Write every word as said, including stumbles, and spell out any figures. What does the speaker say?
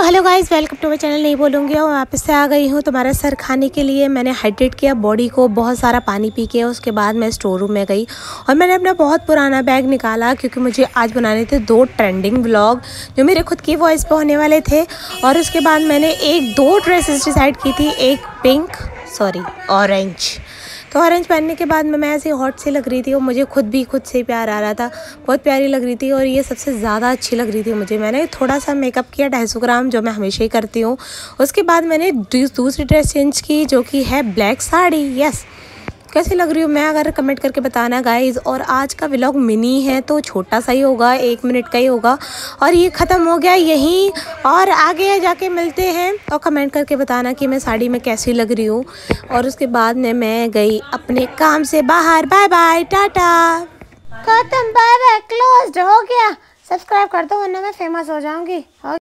Hello guys, welcome to my channel. नहीं बोलूँगी और वापस से आ गई हूँ तुम्हारा सर खाने के लिए। मैंने हाइड्रेट किया बॉडी को, बहुत सारा पानी पी के। उसके बाद मैं स्टोर रूम में गई और मैंने अपना बहुत पुराना बैग निकाला, क्योंकि मुझे आज बनाने थे दो ट्रेंडिंग व्लॉग जो मेरे खुद की वॉइस पे होने वाले थे। और उसके बाद मैंने एक दो ड्रेसेस डिसाइड की थी, एक पिंक सॉरी ऑरेंज। तो ऑरेंज पहनने के बाद में मैं ऐसे हॉट सी लग रही थी और मुझे खुद भी खुद से प्यार आ रहा था, बहुत प्यारी लग रही थी। और ये सबसे ज़्यादा अच्छी लग रही थी मुझे। मैंने थोड़ा सा मेकअप किया, ढाई सौ ग्राम, जो मैं हमेशा ही करती हूँ। उसके बाद मैंने दूसरी ड्रेस चेंज की, जो कि है ब्लैक साड़ी। यस, कैसी लग रही हूँ मैं अगर कमेंट करके बताना गाइज। और आज का व्लॉग मिनी है तो छोटा सा ही होगा, एक मिनट का ही होगा। और ये ख़त्म हो गया यहीं, और आगे जाके मिलते हैं। और कमेंट करके बताना कि मैं साड़ी में कैसी लग रही हूँ। और उसके बाद में मैं गई अपने काम से बाहर। बाय बाय, टाटा, खत्म, बाय बाय, क्लोज्ड हो गया। सब्सक्राइब कर दो वरना मैं फेमस हो जाऊँगी।